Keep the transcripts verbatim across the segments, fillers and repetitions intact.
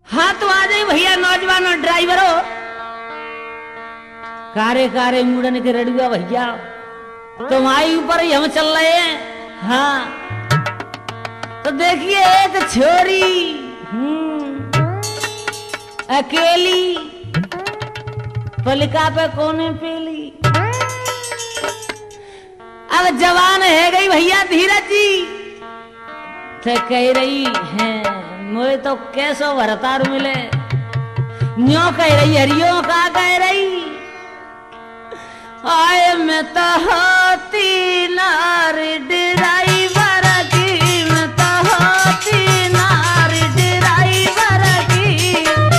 हाँ तो आ जाए भैया नौजवान और ड्राइवर हो कारे कारे मुड़न के रड़ुआ भैया तुम्हारे ऊपर ही हम चल रहे हैं। हाँ तो देखिए एक छोरी हम्म अकेली पलिका पे कोने पेली अब जवान है गई भैया धीरज जी तो कह रही है मुझे तो कैसो भरतार मिले न्यो कह रही हरियो का कह रही आए मैं तो होती नारी ड्राइवर की मैं तो होती नारी ड्राइवर की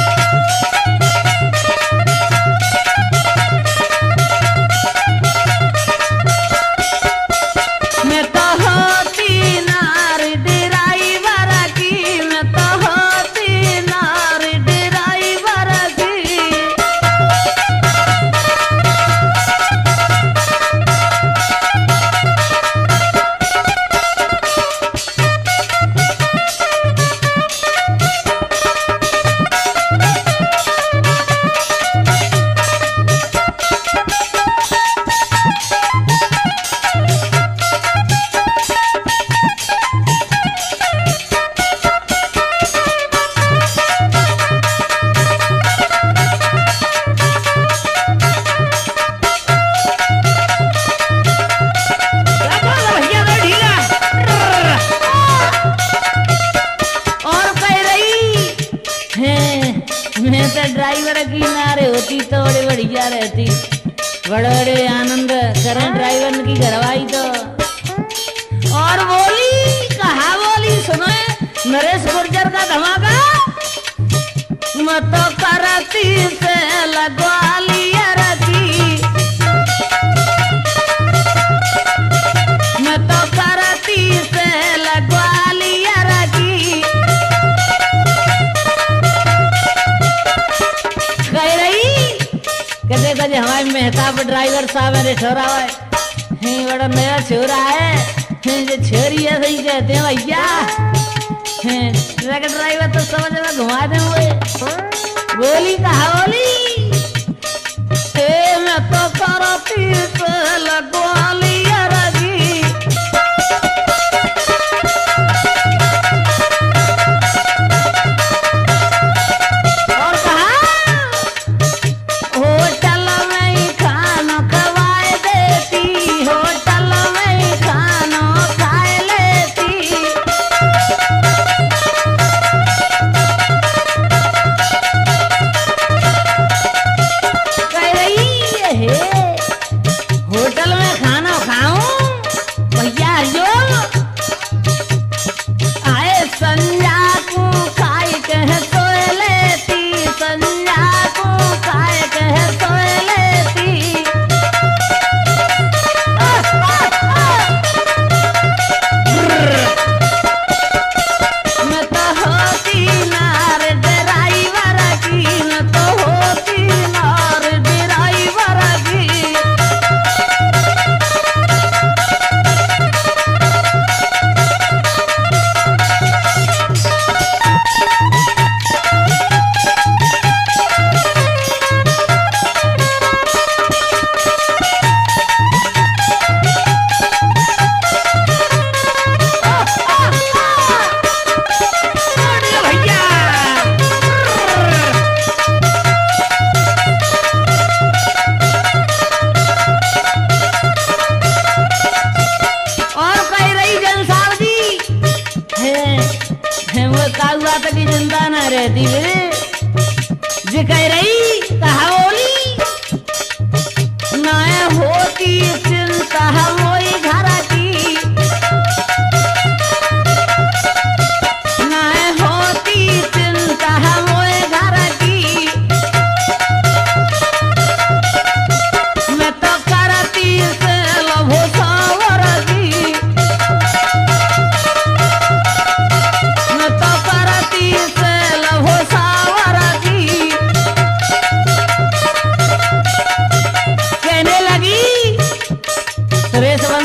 मैं तो होती नारी ड्राइवर की मैं तो होती नारी ड्राइवर की ड्राइवर की नारे होती तो बड़े बढ़िया रहती बड़े बड़े आनंद करें ड्राइवर की घरवाई तो और बोली कहा बोली सुनो नरेश गुर्जर का धमाका मैं तो करती से लगवा लिया रखी मैं तो करती से लगवा लिया रखी कह रही कहते कहते हमारे मेहताब ड्राइवर साहब है छोरा है बड़ा नया छोरा है जो छोरी है सही कहते हैं भैया ड्राइवर तो समझ में घुमा दे हुए बोली कहा बोली ए मैं तो करती से लगवा लिया रखी और कहा होटल में ही खाना खवाए देती होटल में ही खाना खाए लेती कह रही है होटल में खाना खाऊं भैया जो आए संजा को खाई कह सोए लेती संजा को खाए कह सोए लेती आह, आह, आह। मैं तो होती नार ड्राइवर की मैं तो होती नार ड्राइवर की भैया और कह रही जन साहब जी है, है वो कागुआ तक की चिंता न रहती है जी कह रही कहा बोली ना होती चिंता मोई घर की ना होती चिंता मोए घर की मैं तो करती से लभो सावर की मैं तो करती से लभो सावर की कहने लगी सुरेश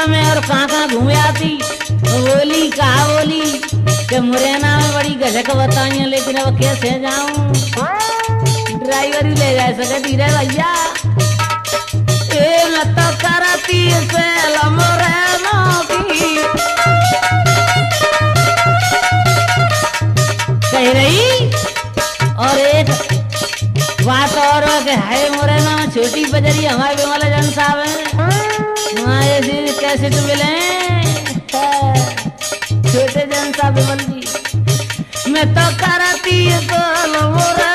में और कहाँ कहाँ घूम आती। बोली कहा बोली कि मुरैना में बड़ी गजक बताई, लेकिन अब कैसे जाऊं, ड्राइवर ही ले जाए सके धीरे भैया। ए मैं तो करती से मुरैना की कह रही। और एक बात और है, मुरैना में छोटी बजरी हमारे विमला जन साहब है, वहाँ ऐसे कैसे तो मिले छोटे जन साहब विमल जी। मैं तो करती तो